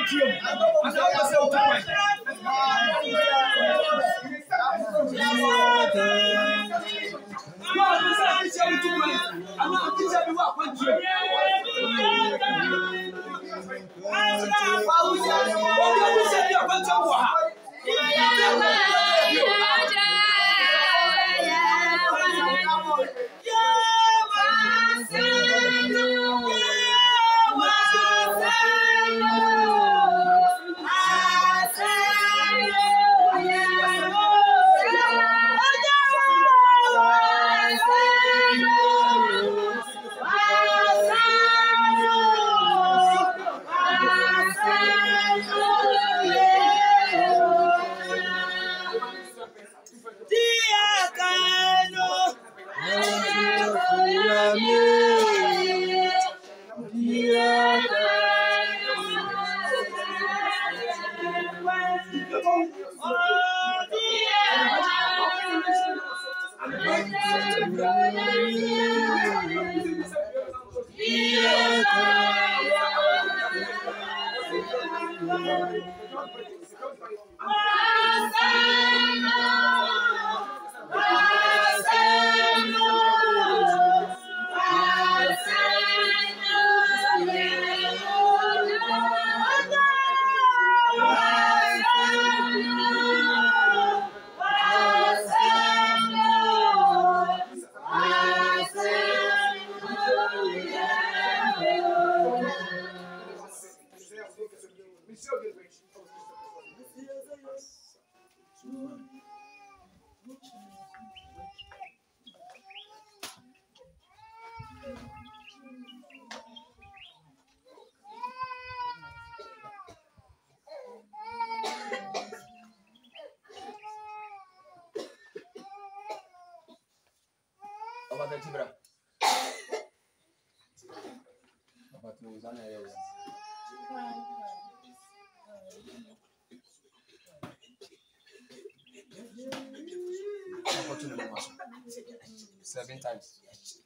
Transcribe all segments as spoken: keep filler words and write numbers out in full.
Seven times.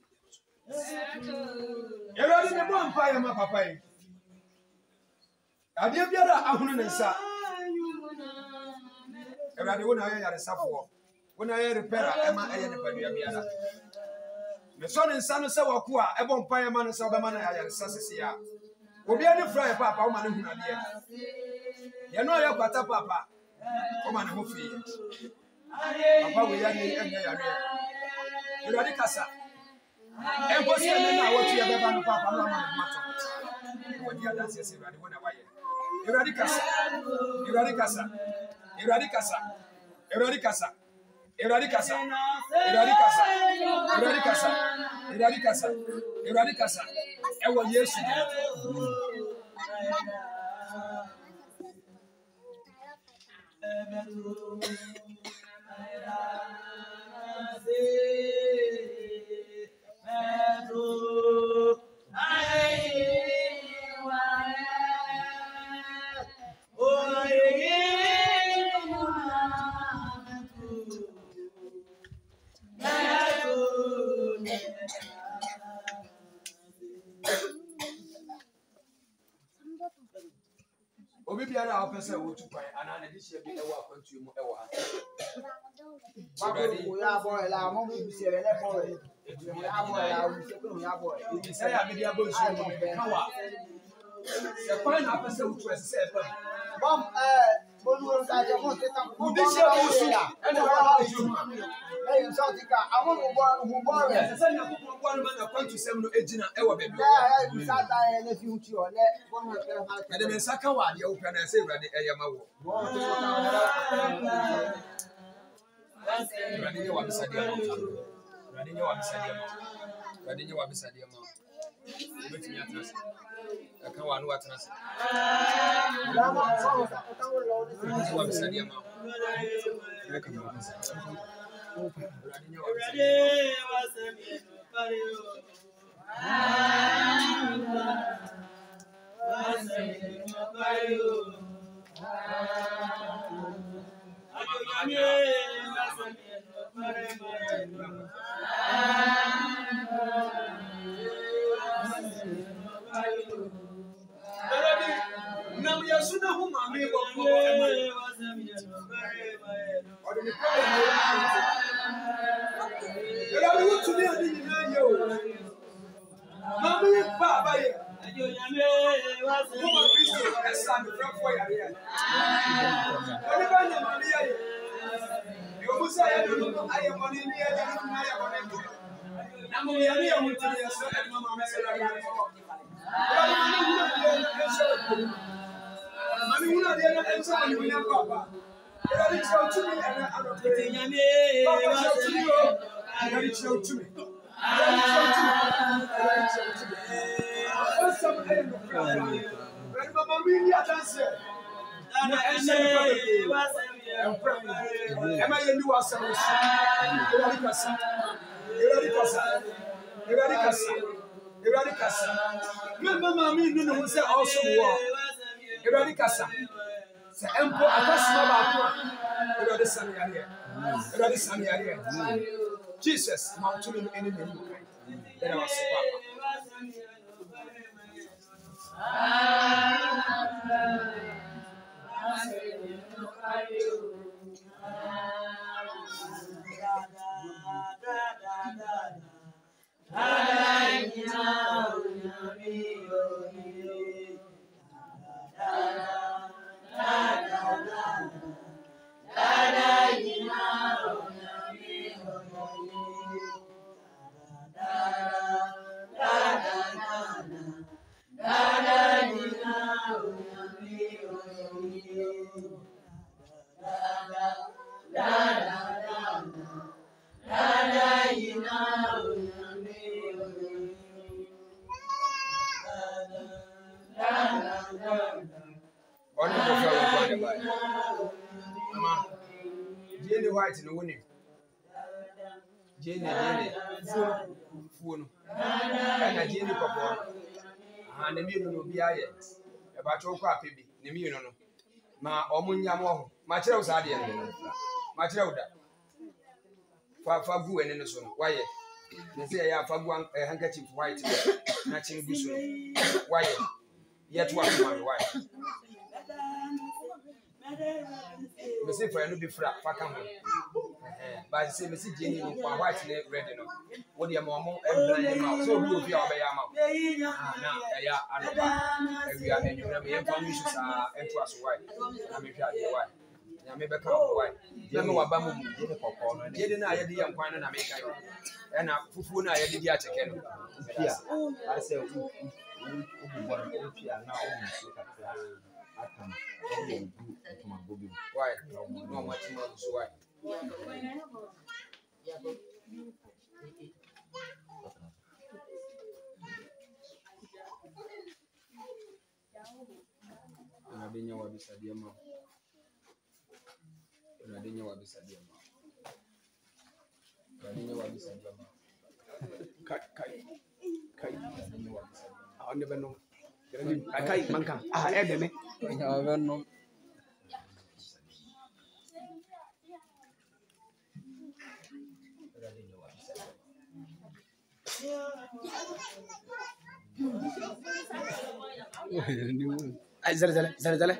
You're ready to go and buy my papa. I did get a hundred and sa. You're ready when I had a suffer. When I had a pair, Emma, I had a pair. The son and son of Sawakua, a bomb pie man, Sabamana, I had a Sassia. Will be any fry, Papa, man, who are here. You know your pata, Papa. Come on, who feels. Papa, we are in the area. You're ready, Cassa. And what's your name? I want you to have a papa, no matter what the others say. You're ready, Cassa. You're ready, Cassa. You're ready, Cassa. You're ready, Cassa. You're ready, Cassa. You're ready, Cassa. You're ready, Cassa. You're ready, Cassa. You're ready, Cassa. And what yes, Obi biara a opese wo tupan ana na dihye bi ewo akwantu mu ewo ha. Baba wo ya boy la mo bi se le boy. Ya boy la wo se ko ya boy. Ni say ya media boy su mo ka wa. Se kwan na opese wo tu ese e bom eh bolu nta je mo se tan. Wo dihye wo su ya. E na wa ha ju. Eh you shout ka awon wo wo boy. Se se na ko bo no na akwantu sem no ejina ewo be bi. Eh you shout that na fi uti o le bo no ke ha. E de me saka wa de wo pe na se urade eyama wo. Radinye wa bisadia ma. Radinye wa bisadia ma. Radinye wa bisadia ma. Obetimi atrase. Aka wa no atrase. Radinye wa bisadia ma. Eka ma bisadia. Radinye wa bisadia ya suna hu mami bo bo e ma o de ko e la wu tu ni adi ni na ye o mami ba ba ye ajo nyame wa se ko ma Kristo e sa mi fra fo ya ya o ni ba na mami ya ye yo musa ya no no aye mo ni ni ya ja no na ya mo ni na mo ya ni ya mu ti ya so e ma mami se la ya ko Mami una dia na enso ni wina papa. Era di chau tumi na ano te nyame. Papa chau tumi o. Era di chau tumi. Era di chau tumi. Era di chau tumi. Osa mo ayi no fra. Era mama mi ni adanse. Na enso ni papa. Ema ye ni wa sa mo si. Era di kasa. Era di kasa. Era di kasa. Era di kasa. Me mama mi ni no se also wo. Everybody kasa. Se empo akasima ba ko. Everybody sami yare. Everybody sami yare. Jesus, ma tumi no eni nemu kai. Era wase papa. Jenny White no winning. Jenny Jenny phone phone. And Jenny Papa. And the million will be aye. About your crap baby. The million no. Ma omunya mo. Ma chere usadi en. Ma chere uda. Fa fa gu en no so no. Why? They say ya fa gu handkerchief white. Na chingu so. Why? Yet what man why? Me say for no be fra fa kan ho eh but say me see Jenny no kwa white na red no wo de ma mo e ma so bi obi a obe ya ma na ya ano e wi a enwura me yemfa mu sa ento aso white na me hwa de white na me be ka white na me wa ba mu Jenny kokko no Jenny na ayede ya nkwan na me kai e na fufuo na ayede di a cheke no pia I say u u bo no pia na o mu so kakra atam why? No much more so why? Unadinya wabisadia mama. Unadinya wabisadia mama. Unadinya wabisadia mama. Kai kai kai unadinya wabisadia. I never know. Kai manka. Ah, ede me. I never know. Ay zale zale zale zale.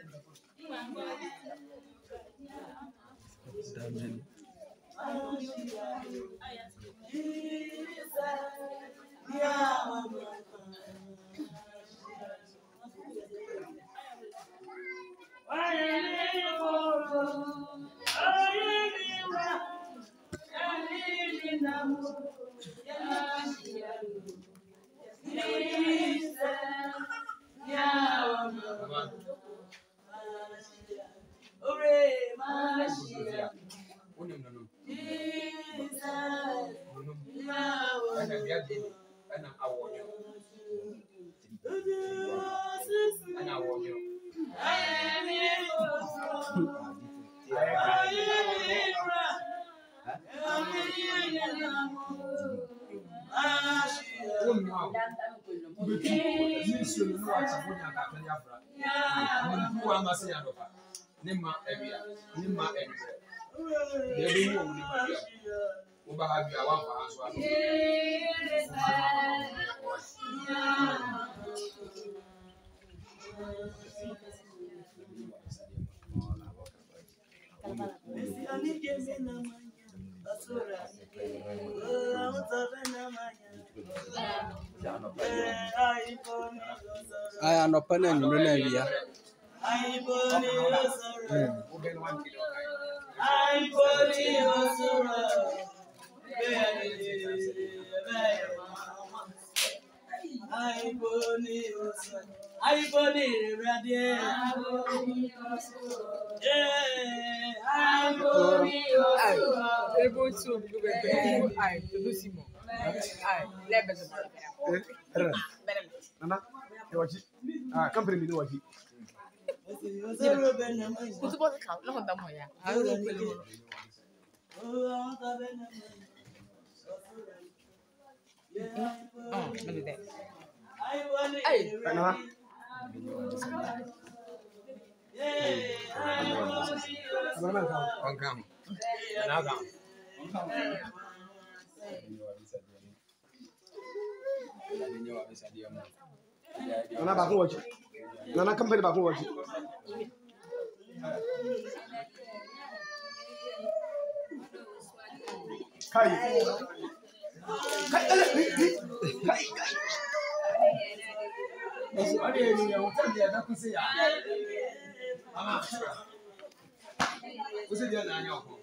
Nima area, Nima area. They do know Nima. Uba have your one for us. papa na nyumre na awia. I believe ready. Yeah, I believe able to do it. I to do Simo. I let us. Nana, you watch it. Ah, company me do watch it. Who's about to count? No, I'm here. I don't know. Oh, maybe that. Hey, Nana. On come. Now come. Nana back watch it. Nana company back watch it. Kai. Kai. Kai. What are you doing? What are you doing? Mama. What's it doing now?